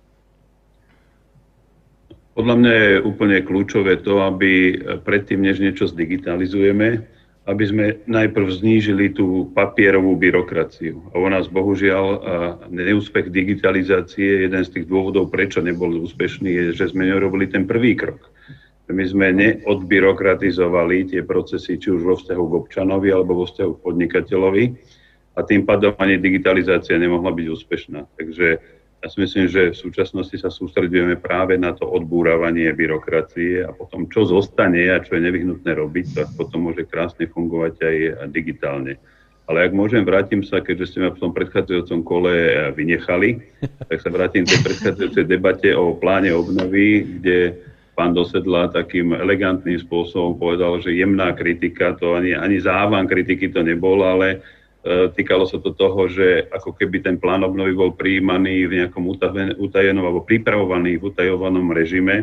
Podľa mňa je úplne kľúčové to, aby predtým, než niečo zdigitalizujeme, aby sme najprv znížili tú papierovú byrokraciu. A u nás bohužiaľ neúspech digitalizácie, jeden z tých dôvodov, prečo nebol úspešný, je, že sme nerobili ten prvý krok. My sme neodbyrokratizovali tie procesy, či už vo vzťahu k občanovi alebo vo vzťahu k podnikateľovi, a tým pádom ani digitalizácia nemohla byť úspešná. Takže ja si myslím, že v súčasnosti sa sústredujeme práve na to odbúravanie byrokracie a potom, čo zostane a čo je nevyhnutné robiť, tak potom môže krásne fungovať aj digitálne. Ale ak môžem, vrátim sa, keďže ste ma v tom predchádzajúcom kole vynechali, tak sa vrátim k tej predchádzajúcej debate o pláne obnovy, kde pán Dosedla takým elegantným spôsobom povedal, že jemná kritika, to ani závan kritiky to nebol, ale týkalo sa to toho, že ako keby ten plán obnovy bol prijímaný v nejakom utajenom alebo pripravovaný v utajovanom režime.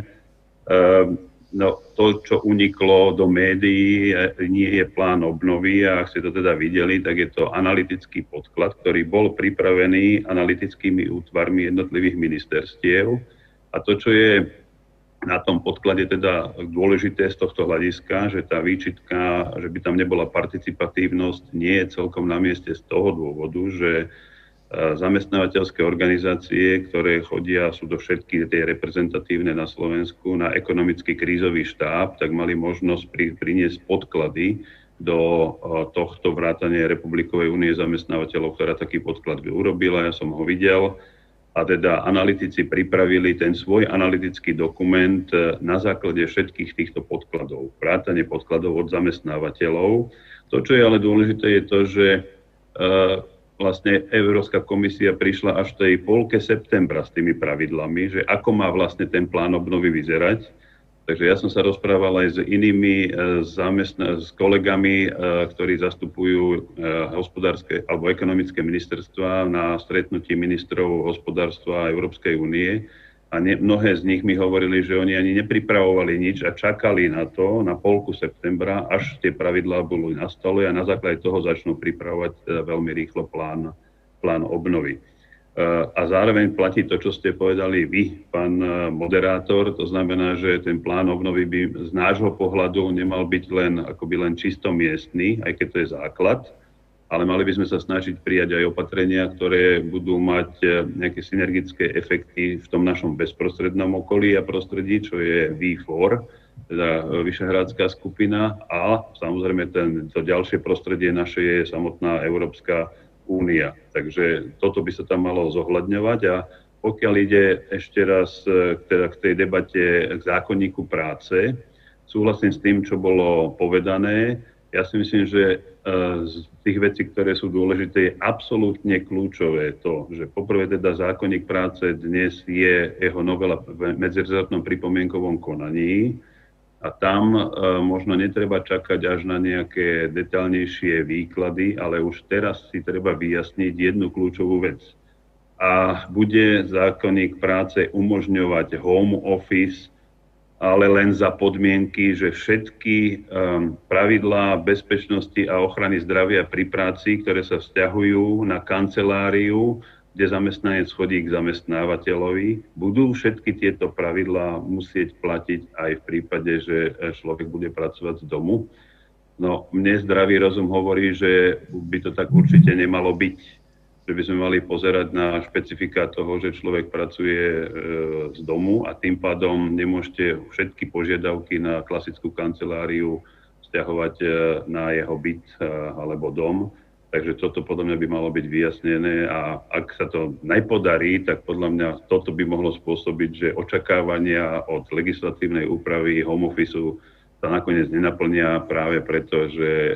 No, to, čo uniklo do médií, nie je plán obnovy, a ak ste to teda videli, tak je to analytický podklad, ktorý bol pripravený analytickými útvarmi jednotlivých ministerstiev. A to, čo je na tom podklade teda dôležité z tohto hľadiska, že tá výčitka, že by tam nebola participatívnosť, nie je celkom na mieste z toho dôvodu, že zamestnávateľské organizácie, ktoré chodia, sú to všetky tie reprezentatívne na Slovensku, na ekonomický krízový štáb, tak mali možnosť priniesť podklady do tohto vrátania Republikovej únie zamestnávateľov, ktorá taký podklad urobila, ja som ho videl. A teda analytici pripravili ten svoj analytický dokument na základe všetkých týchto podkladov, vrátane podkladov od zamestnávateľov. To, čo je ale dôležité, je to, že vlastne Európska komisia prišla až v tej polke septembra s tými pravidlami, že ako má vlastne ten plán obnovy vyzerať. Takže ja som sa rozprával aj s inými s kolegami, ktorí zastupujú hospodárske alebo ekonomické ministerstva na stretnutí ministrov hospodárstva Európskej únie. A mnohé z nich mi hovorili, že oni ani nepripravovali nič a čakali na to, na polku septembra, až tie pravidlá boli na stole a na základe toho začnú pripravovať teda veľmi rýchlo plán obnovy. A zároveň platí to, čo ste povedali vy, pán moderátor, to znamená, že ten plán obnovy by z nášho pohľadu nemal byť len čisto miestny, aj keď to je základ, ale mali by sme sa snažiť prijať aj opatrenia, ktoré budú mať nejaké synergické efekty v tom našom bezprostrednom okolí a prostredí, čo je V4, teda Vyšehradská skupina, a samozrejme to ďalšie prostredie naše je samotná Európska únia. Takže toto by sa tam malo zohľadňovať a pokiaľ ide ešte raz teda k tej debate k zákonníku práce, súhlasím s tým, čo bolo povedané. Ja si myslím, že z tých vecí, ktoré sú dôležité, je absolútne kľúčové to, že poprvé teda zákonník práce dnes je jeho novela v medzirezortnom pripomienkovom konaní, a tam možno netreba čakať až na nejaké detailnejšie výklady, ale už teraz si treba vyjasniť jednu kľúčovú vec. A bude zákonník práce umožňovať home office, ale len za podmienky, že všetky pravidlá bezpečnosti a ochrany zdravia pri práci, ktoré sa vzťahujú na kanceláriu, kde zamestnanec chodí k zamestnávateľovi, budú všetky tieto pravidlá musieť platiť aj v prípade, že človek bude pracovať z domu. No, mne zdravý rozum hovorí, že by to tak určite nemalo byť. Že by sme mali pozerať na špecifika toho, že človek pracuje z domu a tým pádom nemôžete všetky požiadavky na klasickú kanceláriu vzťahovať na jeho byt alebo dom. Takže toto podľa mňa by malo byť vyjasnené a ak sa to nepodarí, tak podľa mňa toto by mohlo spôsobiť, že očakávania od legislatívnej úpravy home officeu sa nakoniec nenaplnia práve preto, že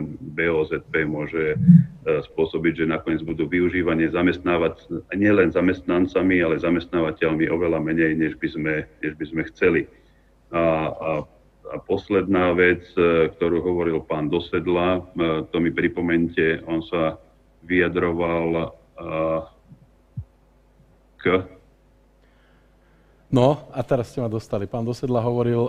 BOZP môže spôsobiť, že nakoniec budú využívanie zamestnávať nielen zamestnancami, ale zamestnávateľmi oveľa menej, než by sme chceli. A posledná vec, ktorú hovoril pán Dosedla, to mi pripomente, on sa vyjadroval k... No, a teraz ste ma dostali. Pán Dosedla hovoril...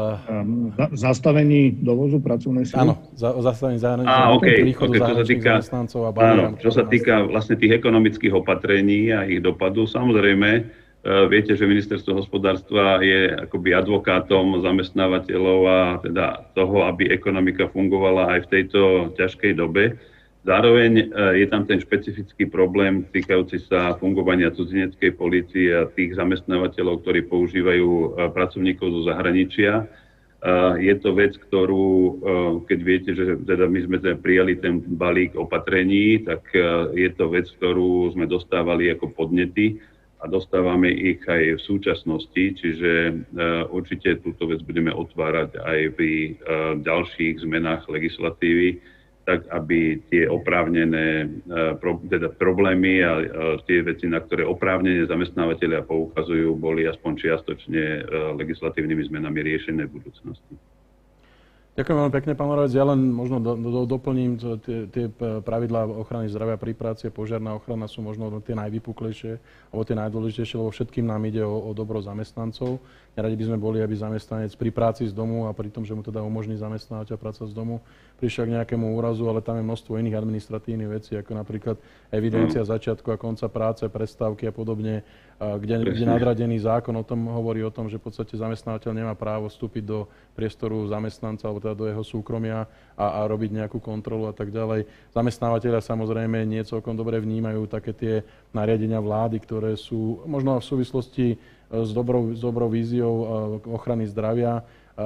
Zastavení dovozu pracovnej síly? Áno, o zastavení príchodu zahraničných zamestnancov a bariér. Čo sa týka vlastne tých ekonomických opatrení a ich dopadu, samozrejme, viete, že ministerstvo hospodárstva je akoby advokátom zamestnávateľov a teda toho, aby ekonomika fungovala aj v tejto ťažkej dobe. Zároveň je tam ten špecifický problém týkajúci sa fungovania cudzineckej polície a tých zamestnávateľov, ktorí používajú pracovníkov zo zahraničia. Je to vec, ktorú, keď viete, že teda my sme teda prijali ten balík opatrení, tak je to vec, ktorú sme dostávali ako podnety a dostávame ich aj v súčasnosti, čiže určite túto vec budeme otvárať aj pri ďalších zmenách legislatívy, tak aby tie oprávnené teda problémy a tie veci, na ktoré oprávnene zamestnávateľia poukazujú, boli aspoň čiastočne legislatívnymi zmenami riešené v budúcnosti. Ďakujem veľmi pekne, pán Oravec. Ja len možno doplním, tie pravidlá ochrany zdravia pri práci a požiarna ochrana sú možno tie najvypuklejšie alebo tie najdôležitejšie, lebo všetkým nám ide o dobro zamestnancov. Neradi by sme boli, aby zamestnanec pri práci z domu a pri tom, že mu teda umožní zamestnávateľ pracovať z domu, prišiel k nejakému úrazu, ale tam je množstvo iných administratívnych vecí, ako napríklad evidencia začiatku a konca práce, prestávky a podobne, kde nadradený zákon o tom hovorí o tom, že v podstate zamestnávateľ nemá právo vstúpiť do priestoru zamestnanca alebo teda do jeho súkromia a robiť nejakú kontrolu a tak ďalej. Zamestnávateľia samozrejme nie celkom dobre vnímajú také tie nariadenia vlády, ktoré sú možno v súvislosti s dobrou víziou ochrany zdravia,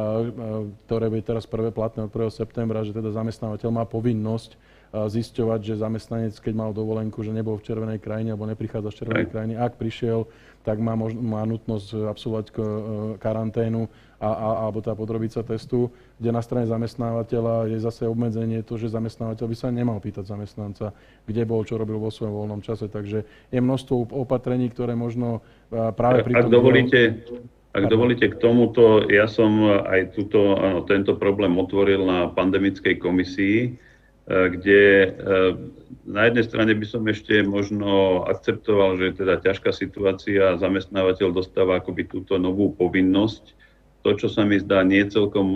ktoré bude teraz platné od 1. septembra, že teda zamestnávateľ má povinnosť zisťovať, že zamestnanec, keď mal dovolenku, že nebol v červenej krajine alebo neprichádza z červenej krajiny, ak prišiel, tak má nutnosť absolvovať karanténu alebo teda podrobiť sa testu, kde na strane zamestnávateľa je zase obmedzenie to, že zamestnávateľ by sa nemal pýtať zamestnanca, kde bol, čo robil vo svojom voľnom čase. Takže je množstvo opatrení, ktoré možno práve pri tom... Ak dovolíte k tomuto, ja som aj tento problém otvoril na pandemickej komisii, kde na jednej strane by som ešte možno akceptoval, že teda ťažká situácia, zamestnávateľ dostáva akoby túto novú povinnosť. To, čo sa mi zdá nie celkom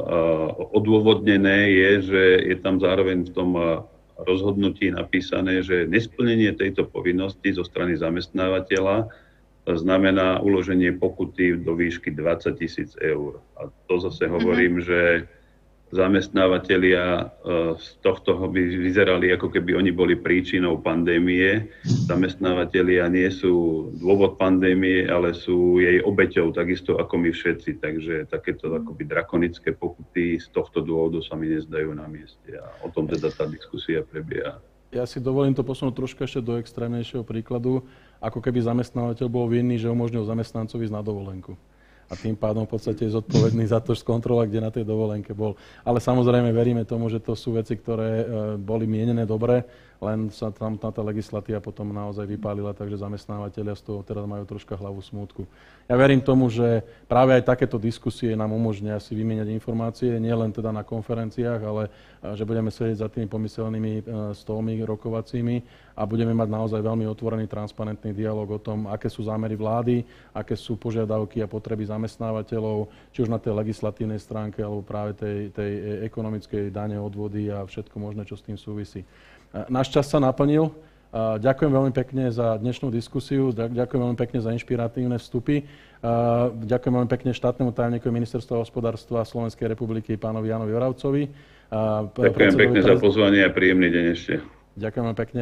odôvodnené, je, že je tam zároveň v tom rozhodnutí napísané, že nesplnenie tejto povinnosti zo strany zamestnávateľa znamená uloženie pokuty do výšky 20 000 eur. A to zase hovorím, že zamestnávateľia z tohto by vyzerali, ako keby oni boli príčinou pandémie. Zamestnávateľia nie sú dôvod pandémie, ale sú jej obeťou, takisto ako my všetci. Takže takéto akoby drakonické pokuty z tohto dôvodu sa mi nezdajú na mieste. A o tom teda tá diskusia prebieha. Ja si dovolím to posunúť trošku ešte do extrémnejšieho príkladu, ako keby zamestnávateľ bol vinný, že umožnil zamestnancovi ísť na dovolenku. A tým pádom v podstate je zodpovedný za to, že skontrola, kde na tej dovolenke bol. Ale samozrejme veríme tomu, že to sú veci, ktoré boli mienené dobre, len sa tam tá legislatíva potom naozaj vypálila, takže zamestnávateľia z toho teraz majú troška hlavu smútku. Ja verím tomu, že práve aj takéto diskusie nám umožnia si vymieňať informácie, nie len teda na konferenciách, ale že budeme sedieť za tými pomyselnými stolmi rokovacími a budeme mať naozaj veľmi otvorený, transparentný dialog o tom, aké sú zámery vlády, aké sú požiadavky a potreby zamestnávateľov, či už na tej legislatívnej stránke, alebo práve tej ekonomickej dane, odvody a všetko možné, čo s tým súvisí. Náš čas sa naplnil. Ďakujem veľmi pekne za dnešnú diskusiu, ďakujem veľmi pekne za inšpiratívne vstupy. Ďakujem veľmi pekne štátnemu tajomníkovi Ministerstva hospodárstva Slovenskej republiky, pánovi Jánovi Oravcovi. Ďakujem pekne za pozvanie a príjemný deň ešte. Ďakujem veľmi pekne.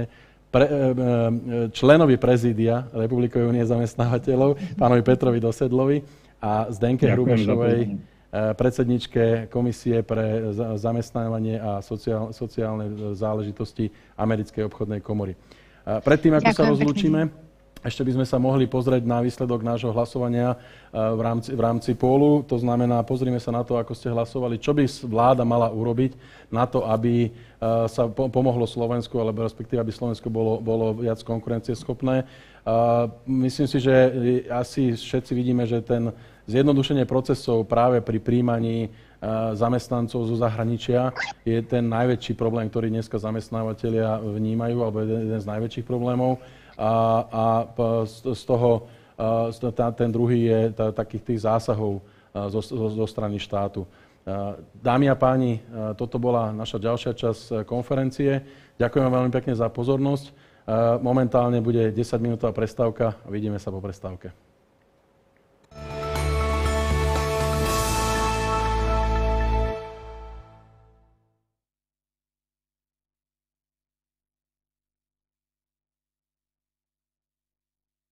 Členovi prezídia Republikovej únie zamestnávateľov, pánovi Petrovi Dosedlovi a Zdenke Hrubešovej, predsedničke Komisie pre zamestnávanie a sociálne záležitosti Americkej obchodnej komory. Predtým, ako sa rozlúčime, ešte by sme sa mohli pozrieť na výsledok nášho hlasovania v rámci pólu. To znamená, pozrime sa na to, ako ste hlasovali, čo by vláda mala urobiť na to, aby sa pomohlo Slovensku, alebo respektíve, aby Slovensko bolo viac konkurencieschopné. Myslím si, že asi všetci vidíme, že ten zjednodušenie procesov práve pri príjmaní zamestnancov zo zahraničia je ten najväčší problém, ktorý dneska zamestnávateľia vnímajú, alebo jeden z najväčších problémov. A z toho ten druhý je takých tých zásahov zo strany štátu. Dámy a páni, toto bola naša ďalšia časť konferencie. Ďakujem veľmi pekne za pozornosť. Momentálne bude 10-minútová prestávka a vidíme sa po prestávke.